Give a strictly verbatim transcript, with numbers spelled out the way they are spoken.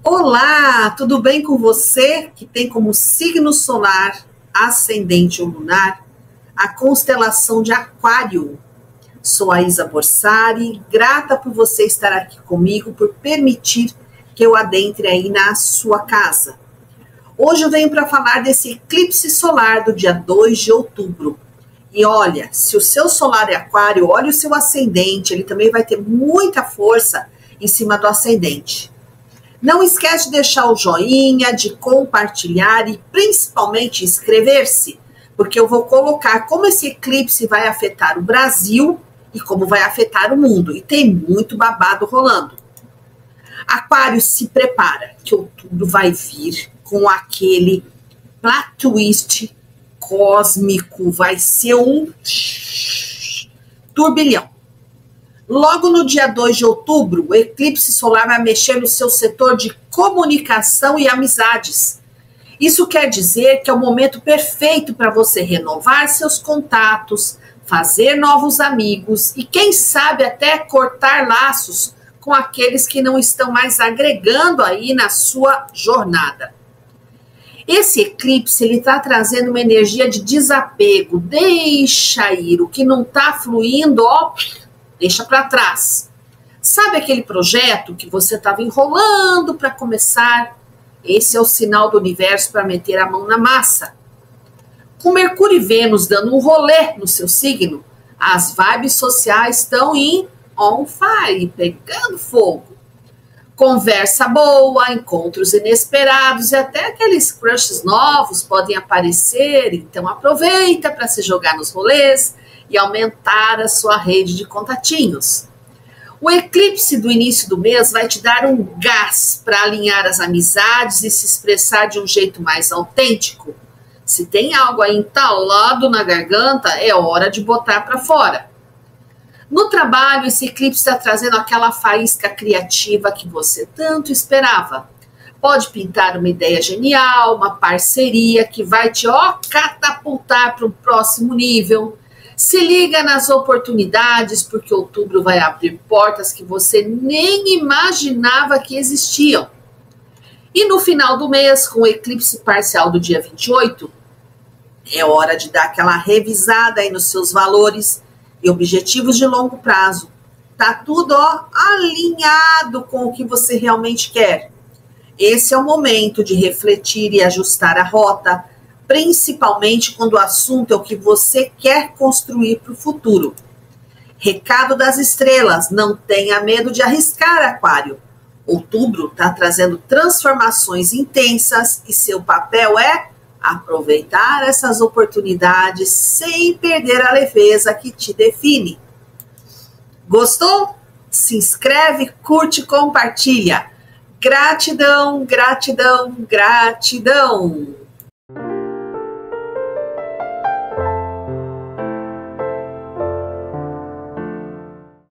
Olá, tudo bem com você que tem como signo solar, ascendente ou lunar, a constelação de Aquário? Sou a Isa Borsari, grata por você estar aqui comigo, por permitir que eu adentre aí na sua casa. Hoje eu venho para falar desse eclipse solar do dia dois de outubro. E olha, se o seu solar é Aquário, olha o seu ascendente, ele também vai ter muita força em cima do ascendente. Não esquece de deixar o joinha, de compartilhar e principalmente inscrever-se, porque eu vou colocar como esse eclipse vai afetar o Brasil e como vai afetar o mundo. E tem muito babado rolando. Aquário, se prepara, que outubro vai vir com aquele plot twist cósmico, vai ser um turbilhão. Logo no dia dois de outubro, o eclipse solar vai mexer no seu setor de comunicação e amizades. Isso quer dizer que é o momento perfeito para você renovar seus contatos, fazer novos amigos e, quem sabe, até cortar laços com aqueles que não estão mais agregando aí na sua jornada. Esse eclipse ele está trazendo uma energia de desapego, deixa ir, o que não está fluindo, ó, deixa para trás. Sabe aquele projeto que você estava enrolando para começar? Esse é o sinal do universo para meter a mão na massa. Com Mercúrio e Vênus dando um rolê no seu signo, as vibes sociais estão em on fire, pegando fogo. Conversa boa, encontros inesperados e até aqueles crushes novos podem aparecer, então aproveita para se jogar nos rolês e aumentar a sua rede de contatinhos. O eclipse do início do mês vai te dar um gás para alinhar as amizades e se expressar de um jeito mais autêntico. Se tem algo aí entalado na garganta, é hora de botar para fora. No trabalho, esse eclipse está trazendo aquela faísca criativa que você tanto esperava. Pode pintar uma ideia genial, uma parceria que vai te ó, catapultar para um próximo nível. Se liga nas oportunidades, porque outubro vai abrir portas que você nem imaginava que existiam. E no final do mês, com o eclipse parcial do dia vinte e oito, é hora de dar aquela revisada aí nos seus valores e objetivos de longo prazo. Tá tudo ó, alinhado com o que você realmente quer. Esse é o momento de refletir e ajustar a rota, principalmente quando o assunto é o que você quer construir para o futuro. Recado das estrelas, não tenha medo de arriscar, Aquário. Outubro está trazendo transformações intensas e seu papel é aproveitar essas oportunidades sem perder a leveza que te define. Gostou? Se inscreve, curte, compartilha. Gratidão, gratidão, gratidão.